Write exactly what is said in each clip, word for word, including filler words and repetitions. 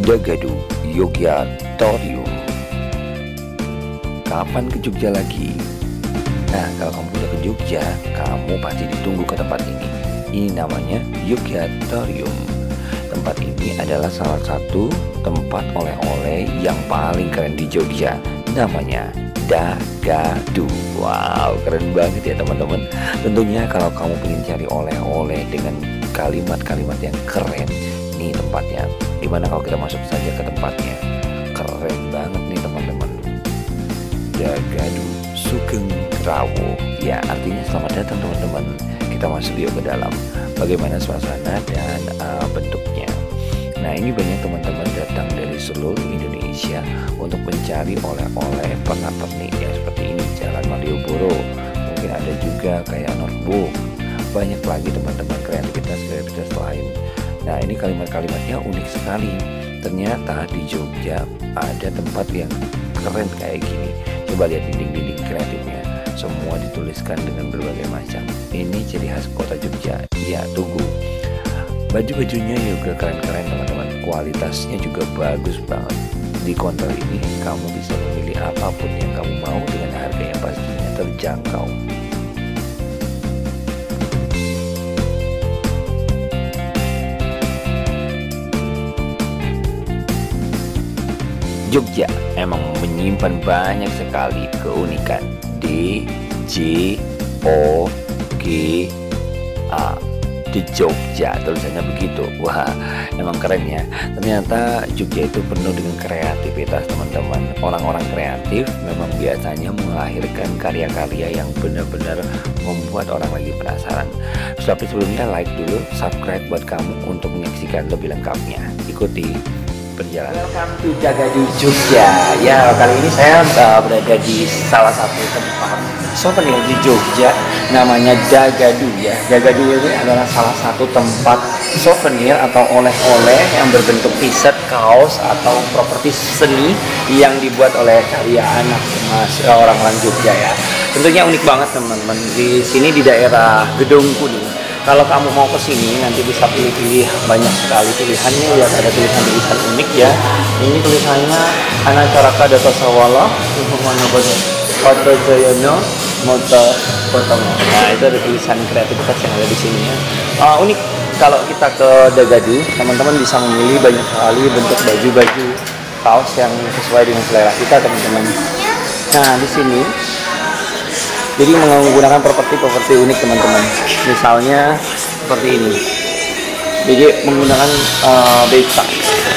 Dagadu Yogyatorium. Kapan ke Jogja lagi? Nah, kalau kamu udah ke Jogja, kamu pasti ditunggu ke tempat ini. Ini namanya Yogyatorium. Tempat ini adalah salah satu tempat oleh-oleh yang paling keren di Jogja. Namanya Dagadu. Wow, keren banget ya teman-teman. Tentunya kalau kamu ingin cari oleh-oleh dengan kalimat-kalimat yang keren, nih tempatnya. Gimana kalau kita masuk saja ke tempatnya? Keren banget nih teman-teman. Dagadu Sugeng Rawo. Ya, artinya selamat datang teman-teman. Kita masuk yuk ke dalam. Bagaimana suasana dan uh, bentuknya. Nah, ini banyak teman-teman datang dari seluruh Indonesia untuk mencari oleh-oleh pernak-pernik ya, seperti ini Jalan Malioboro. Mungkin ada juga kayak Northbook. Banyak lagi teman-teman kreativitas-kreativitas lain. Nah, ini kalimat-kalimatnya unik sekali. Ternyata di Jogja ada tempat yang keren kayak gini. Coba lihat dinding-dinding kreatifnya. Semua dituliskan dengan berbagai macam. Ini ciri khas kota Jogja. Ya, tunggu. Baju-bajunya juga keren-keren teman-teman. Kualitasnya juga bagus banget. Di counter ini kamu bisa memilih apapun yang kamu mau dengan harga yang pastinya terjangkau. Jogja emang menyimpan banyak sekali keunikan. D J O G A di Jogja, tulisannya begitu. Wah, emang keren ya. Ternyata Jogja itu penuh dengan kreativitas teman-teman. Orang-orang kreatif memang biasanya melahirkan karya-karya yang benar-benar membuat orang lagi penasaran. Tapi sebelumnya like dulu, subscribe buat kamu untuk menyaksikan lebih lengkapnya. Ikuti perjalanan. Welcome to Dagadu Jogja. Ya, kali ini saya uh, berada di salah satu tempat souvenir di Jogja, namanya Dagadu ya. Dagadu ini adalah salah satu tempat souvenir atau oleh-oleh yang berbentuk t-shirt, kaos atau properti seni yang dibuat oleh karya anak mas orang-orang Jogja ya. Tentunya unik banget teman-teman. Di sini di daerah Gedung Kuning. Kalau kamu mau ke sini nanti bisa pilih-pilih, banyak sekali pilihannya. Lihat ada tulisan-tulisan unik ya. Ini tulisannya Anacaraka Data Sawala Foto Joyono Moto Potongo. Nah, itu ada tulisan kreativitas yang ada di sini ya. Uh, unik kalau kita ke Dagadu, teman-teman bisa memilih banyak sekali bentuk baju-baju kaos yang sesuai dengan selera kita teman-teman. Nah, di sini jadi menggunakan properti-properti unik teman-teman. Misalnya seperti ini. Jadi menggunakan uh, becak.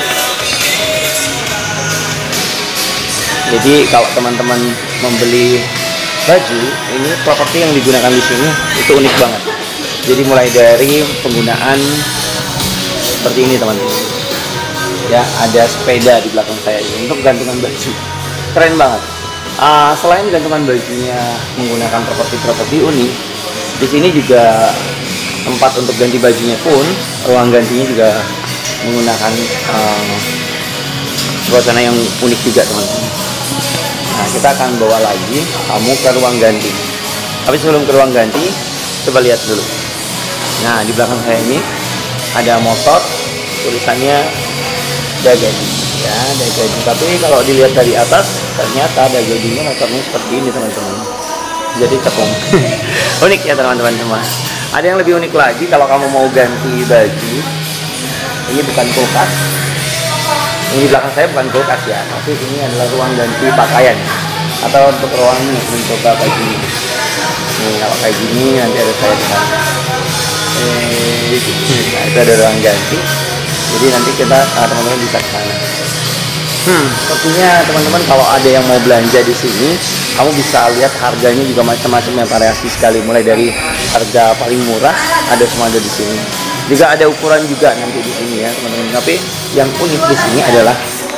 Jadi kalau teman-teman membeli baju, ini properti yang digunakan di sini itu unik banget. Jadi mulai dari penggunaan seperti ini teman-teman. Ya, ada sepeda di belakang saya ini untuk gantungan baju. Keren banget. Uh, selain gantungan bajunya menggunakan properti-properti unik, di sini juga tempat untuk ganti bajunya pun, ruang gantinya juga menggunakan uh, suasana yang unik juga teman-teman. Nah, kita akan bawa lagi kamu ke ruang ganti. Tapi sebelum ke ruang ganti, coba lihat dulu. Nah, di belakang saya ini ada motor, tulisannya Dagadu. Ya, Dagadu. Tapi kalau dilihat dari atas, ternyata Dagadunya motornya seperti ini teman-teman. Jadi cekung. Unik ya teman-teman semua. Ada yang lebih unik lagi kalau kamu mau ganti baju. Ini bukan kulkas. Ini di belakang saya bukan kulkas ya, tapi ini adalah ruang ganti pakaian atau untuk ruang mencoba baju. Nih, kalau kayak gini nanti ada saya di sana. Eh, nah, itu ada ruang ganti. Jadi nanti kita teman-teman bisa ke sana. Hmm, sepertinya teman-teman kalau ada yang mau belanja di sini, kamu bisa lihat harganya juga macam-macam ya, variasi sekali. Mulai dari harga paling murah ada semua ada di sini. Juga ada ukuran juga nanti di sini ya teman-teman. Tapi yang unik di sini adalah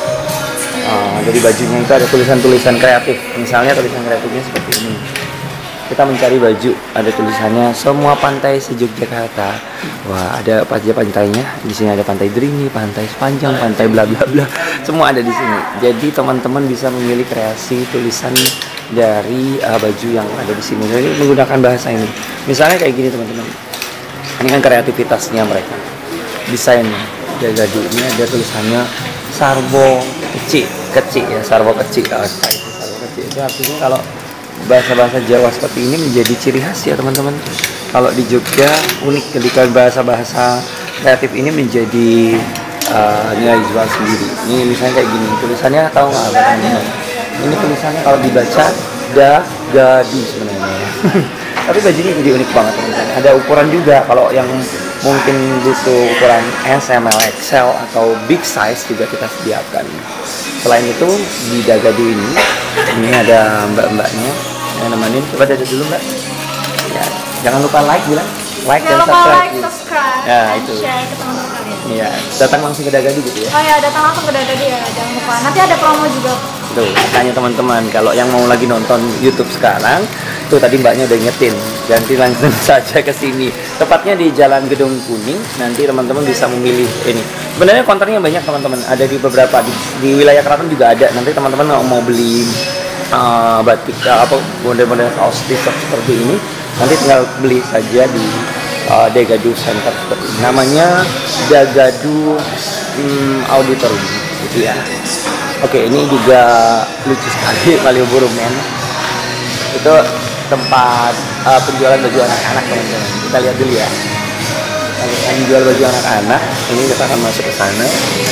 uh, dari bajunya itu ada tulisan-tulisan kreatif. Misalnya tulisan kreatifnya seperti ini. Kita mencari baju, ada tulisannya semua pantai se-Yogyakarta. Wah, ada pajak pantainya. Di sini ada pantai Drini, pantai Sepanjang, pantai bla bla bla. Semua ada di sini. Jadi teman-teman bisa memilih kreasi tulisan dari uh, baju yang ada di sini. Jadi menggunakan bahasa ini. Misalnya kayak gini teman-teman. Ini kan kreativitasnya mereka. Desainnya. Dagadu ini ada tulisannya Sarbo kecil, kecil ya, sarbo kecil. Oh, sarbo kecil itu artinya kalau bahasa-bahasa Jawa seperti ini menjadi ciri khas ya teman-teman. Kalau di Jogja unik ketika bahasa-bahasa kreatif ini menjadi uh, nilai jual sendiri. Ini misalnya kayak gini, tulisannya tahu nggak teman-teman? Ini tulisannya kalau dibaca dagadu sebenarnya. Tapi bajunya jadi unik banget teman-teman. Ada ukuran juga, kalau yang mungkin butuh ukuran S, M, L, X L atau big size juga kita sediakan. Selain itu di dagadu ini, ini ada mbak-mbaknya yang nemenin. Coba dada dulu mbak. Ya, jangan lupa like bilang, like jangan dan lupa subscribe. like, subscribe, ya dan itu. share ke teman-teman kalian. Iya, datang langsung ke dagadu gitu ya. Oh ya, datang langsung ke dagadu ya, jangan lupa. Nanti ada promo juga. Tuh, tanya teman-teman kalau yang mau lagi nonton YouTube sekarang, tuh tadi mbaknya udah ngetin, ganti langsung saja ke sini. Tepatnya di Jalan Gedung Kuning. Nanti teman-teman bisa memilih ini. Sebenarnya konternya banyak teman-teman, ada di beberapa di, di wilayah Keraton juga ada. Nanti teman-teman mau, mau beli uh, batik uh, apa model-model kaos t-shirt seperti ini, nanti tinggal beli saja di uh, Dagadu Center seperti ini. Namanya Dagadu um, Auditorium gitu ya. Oke, ini juga lucu sekali Malioboro Men. Itu tempat uh, penjualan baju anak-anak teman-teman. Kita lihat dulu ya. Kalau yang jual baju anak-anak, ini kita akan masuk ke sana.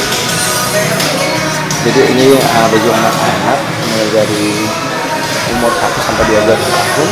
Jadi ini uh, baju anak-anak mulai dari umur satu sampai dua belas tahun.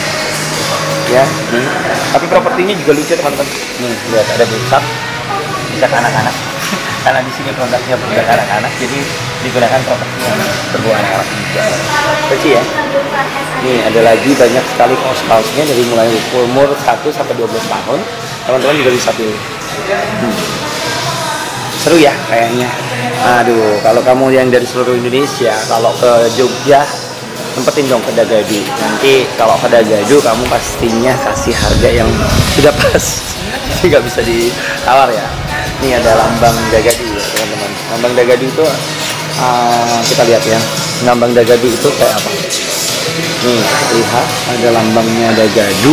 Ya, nih. Tapi propertinya juga lucu teman-teman. Nih, lihat ada busak, busak anak-anak. Karena di sini produknya produk anak-anak, jadi digunakan properti yang berbau anak-anak juga. Kecil ya. Nih ada lagi banyak sekali kaos-kaosnya dari mulai umur satu sampai dua belas tahun. Teman-teman juga bisa pilih. Hmm. Seru ya kayaknya. Aduh, kalau kamu yang dari seluruh Indonesia, kalau ke Jogja sempetin dong ke Dagadu. Nanti kalau ke Dagadu kamu pastinya kasih harga yang sudah pas. Jadi nggak bisa ditawar ya. Ini ada lambang Dagadu ya teman-teman. Lambang Dagadu itu uh, kita lihat ya. Lambang Dagadu itu kayak apa? Nih lihat ada lambangnya Dagadu.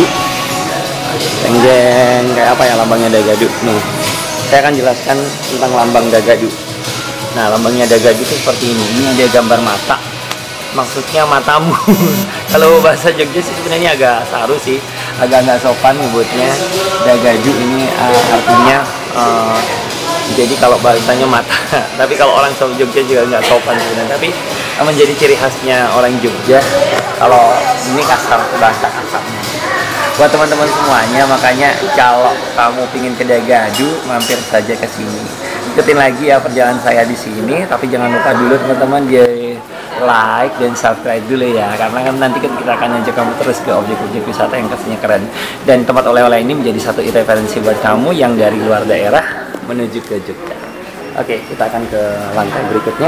Tenggeng kayak apa ya lambangnya Dagadu? Nih saya akan jelaskan tentang lambang Dagadu. Nah lambangnya Dagadu itu seperti ini. Ini ada gambar mata. Maksudnya matamu. Kalau bahasa Jogja sih sebenarnya agak saru sih, agak nggak sopan nyebutnya Dagadu ini uh, artinya uh, jadi kalau bahasanya mata. Tapi kalau orang Jogja juga nggak sopan sebenarnya. Tapi uh, menjadi ciri khasnya orang Jogja. Kalau ini kasar, bahasa kasarnya. Buat teman-teman semuanya, makanya kalau kamu pingin ke Dagadu, mampir saja ke sini. Ikutin lagi ya perjalanan saya di sini. Tapi jangan lupa dulu teman-teman dia like dan subscribe dulu ya, karena kan nanti kan kita akan ngajak kamu terus ke objek-objek wisata yang pastinya keren, dan tempat oleh-oleh ini menjadi satu referensi buat kamu yang dari luar daerah menuju ke Jogja. Oke, kita akan ke lantai berikutnya.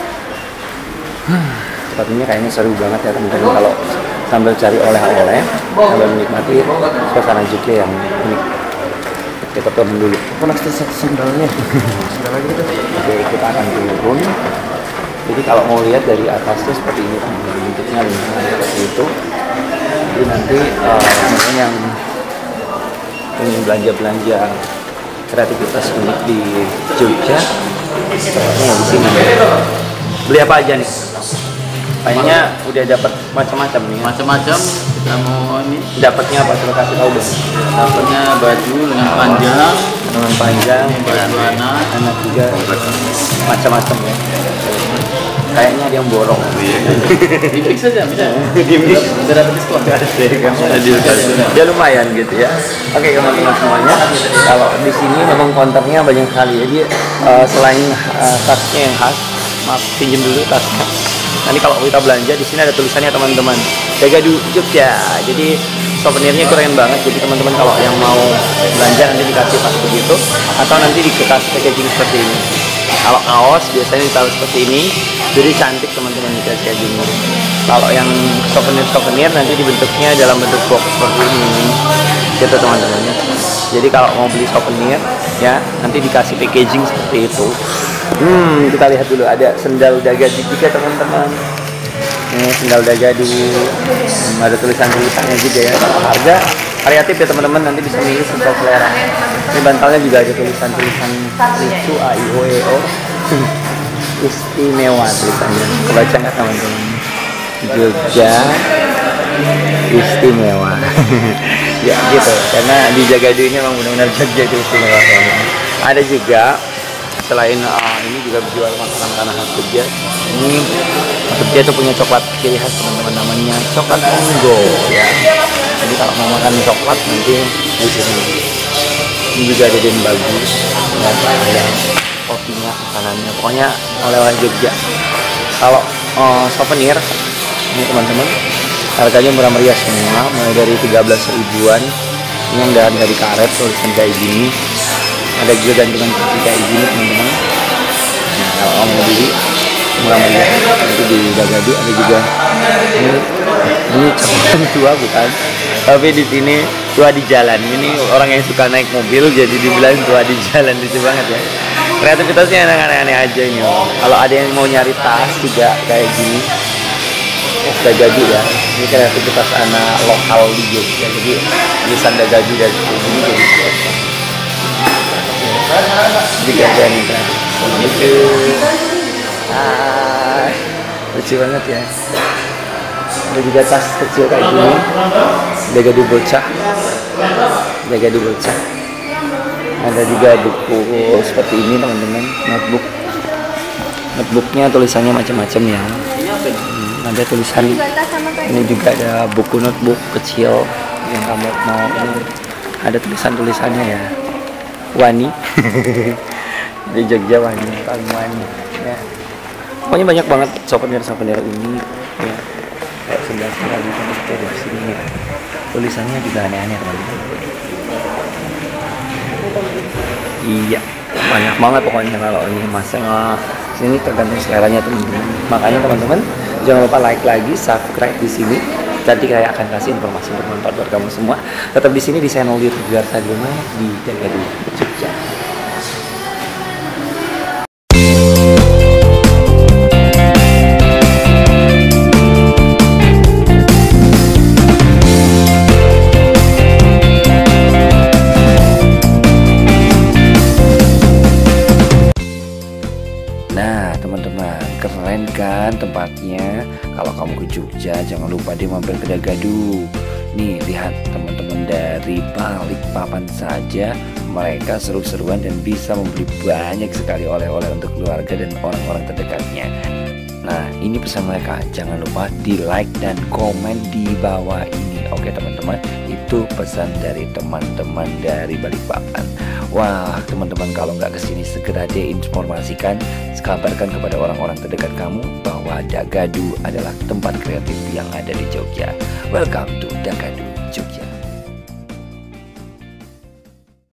hmm, tempat ini kayaknya seru banget ya teman-teman, kalau sambil cari oleh-oleh sambil menikmati suasana Jogja yang unik. Kita turun dulu. Apa nanti sendalnya? Sendal lagi gitu. Oke, kita akan turun. Jadi kalau mau lihat dari atasnya seperti ini, bentuknya lingkaran seperti itu. Jadi nanti uh, yang ingin belanja-belanja kreativitas unik di Jogja, sepertinya di sini. Beli apa aja nih? Kayaknya udah dapat macam-macam nih. Macam-macam. Kita mau ini. Dapatnya apa? Coba kasih tahu dong. Dapatnya baju lengan panjang, lengan panjang, baju anak, anak juga, macam-macam ya. Kayaknya dia yang borong. Di fix aja bisa. Di fix sudah dapat diskon. Dia lumayan gitu ya. Oke teman-teman semuanya, kalau di sini memang konternya banyak sekali. Jadi uh, selain uh, tasnya yang khas, maaf pinjam dulu tasnya. Nanti kalau kita belanja di sini ada tulisannya teman-teman, Dagadu Jogja. Jadi souvenirnya keren banget. Jadi teman-teman kalau yang mau belanja nanti dikasih tas begitu, atau nanti dikasih packaging seperti ini. Kalau kaos biasanya ditaruh seperti ini, jadi cantik teman-teman dikasih kayak gini. Kalau yang souvenir-souvenir nanti dibentuknya dalam bentuk box seperti ini, gitu teman-teman. Jadi kalau mau beli souvenir ya nanti dikasih packaging seperti itu. Hmm, kita lihat dulu ada sendal Dagadu juga teman-teman. Ini sendal Dagadu, hmm, ada tulisan-tulisannya juga ya. Harga variatif ya teman-teman, nanti bisa milih sesuai selera. Ini bantalnya juga ada tulisan-tulisan lucu A I O E O. istimewa tulisannya. Kebaca nggak teman-teman? Jogja istimewa. Ya gitu, karena di Jagadu ini memang benar-benar Jogja itu istimewa. Ada juga selain uh, ini juga jual makanan tanah khas Jogja. Ini Jogja itu punya coklat ciri khas teman-teman, namanya coklat Monggo ya. Jadi kalau mau makan coklat nanti di sini. Ini juga ada den bagus ya, ada kopinya, makanannya, pokoknya oleh-oleh Jogja. Kalau uh, souvenir ini teman-teman, harganya murah meriah semua, mulai dari tiga belas ribuan. Ini yang dari dari karet tulisan kayak gini. Ada juga gantungan kunci kayak gini teman-teman. Nah, kalau kamu mau beli murah meriah itu di Jagadu. Ada juga ini, ini coklat tua bukan, tapi di sini tua di jalan. Ini orang yang suka naik mobil jadi dibilang tua di jalan, lucu banget ya. Kreativitasnya aneh-aneh aja ini. Kalau ada yang mau nyari tas juga kayak gini, Jagadu ya. Ini kreativitas anak lokal di Jogja. Jadi tulisan Jagadu dari sini jadi juga jadi kan. Gitu. Ah, lucu banget ya. Ada juga tas kecil kayak gini. Jagadu bocah. Jagadu bocah. Ada juga buku seperti ini teman-teman, notebook. Notebooknya tulisannya macam-macam ya. Hmm, ada tulisan ini juga, ada buku notebook kecil yang kamu mau ini. Ada tulisan-tulisannya ya. Wani. Di Jogja Wani, paling Wani. Ya. Pokoknya banyak banget souvenir-souvenir ini. Ya. Kayak sebelah sini lagi di sini. Ya. Tulisannya juga aneh-aneh teman-teman. Iya, banyak banget pokoknya kalau ini masang sini tergantung seleranya teman-teman. Makanya teman-teman jangan lupa like lagi, subscribe di sini. Nanti saya akan kasih informasi bermanfaat buat kamu semua. Tetap di sini di channel YouTube Garsa Gema di Jagadu Jogja. Nah teman-teman, keren kan tempatnya? Kalau kamu ke Jogja jangan lupa deh mampir ke Jagadu. Nih lihat teman-teman, dari Balikpapan saja mereka seru-seruan dan bisa membeli banyak sekali oleh-oleh untuk keluarga dan orang-orang terdekatnya. Nah ini pesan mereka, jangan lupa di like dan komen di bawah ini. Oke teman-teman, itu pesan dari teman-teman dari Balikpapan. Wah teman-teman, kalau nggak kesini segera deh informasikan, kabarkan kepada orang-orang terdekat kamu bahwa Jagadu adalah tempat kreatif yang ada di Jogja. Welcome to Jagadu.